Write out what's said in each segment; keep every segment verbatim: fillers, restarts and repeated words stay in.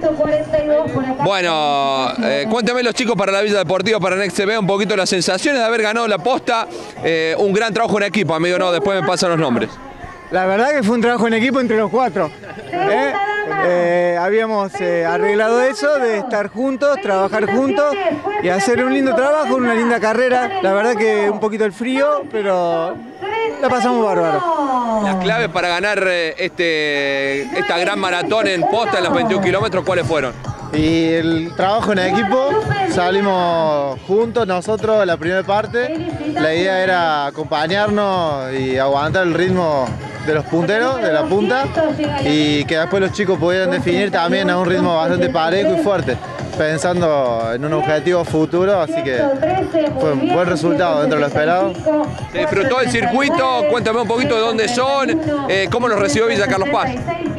Bueno, eh, cuéntame los chicos para la Villa Deportiva, para Next T V, un poquito las sensaciones de haber ganado la posta, eh, un gran trabajo en equipo, amigo, no, después me pasan los nombres. La verdad que fue un trabajo en equipo entre los cuatro. ¿eh? Eh, habíamos eh, arreglado eso de estar juntos, trabajar juntos y hacer un lindo trabajo, una linda carrera. La verdad que un poquito el frío, pero la pasamos bárbaro. Las claves para ganar este, esta gran maratón en posta en los veintiún kilómetros, ¿cuáles fueron? Y el trabajo en equipo, salimos juntos nosotros la primera parte. La idea era acompañarnos y aguantar el ritmo de los punteros, de la punta, y que después los chicos pudieran definir también a un ritmo bastante parejo y fuerte, pensando en un objetivo futuro, así que fue un buen resultado dentro de lo esperado. ¿Se disfrutó el circuito? Cuéntame un poquito de dónde son, eh, cómo los recibió Villa Carlos Paz.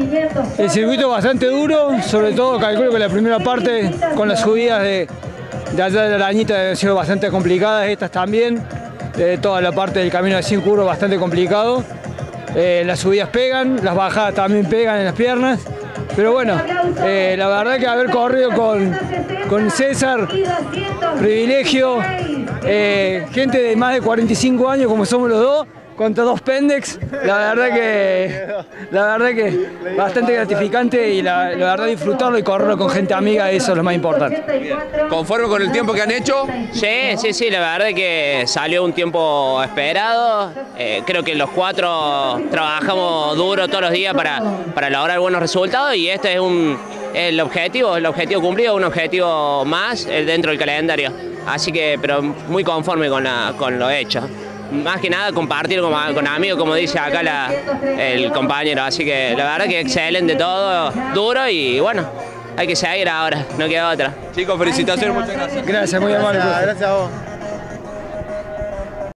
El circuito bastante duro, sobre todo calculo que la primera parte con las subidas de, de allá de la Arañita han sido bastante complicadas, estas también, eh, toda la parte del camino de cien curvas bastante complicado. Eh, las subidas pegan, las bajadas también pegan en las piernas, pero bueno, eh, la verdad que haber corrido con, con César, privilegio, eh, gente de más de cuarenta y cinco años como somos los dos, contra dos pendex, la verdad que la verdad que bastante gratificante y la, la verdad disfrutarlo y correrlo con gente amiga, eso es lo más importante. ¿Conforme con el tiempo que han hecho? Sí, sí, sí, la verdad que salió un tiempo esperado. Eh, creo que los cuatro trabajamos duro todos los días para, para lograr buenos resultados y este es un, el objetivo, el objetivo cumplido, un objetivo más dentro del calendario. Así que, pero muy conforme con, la, con lo hecho. Más que nada compartir con, con amigos, como dice acá la, el compañero, así que la verdad que excelente todo, duro y bueno, hay que seguir ahora, no queda otra. Chicos, felicitaciones, muchas gracias. Gracias, muy amable. Gracias a vos.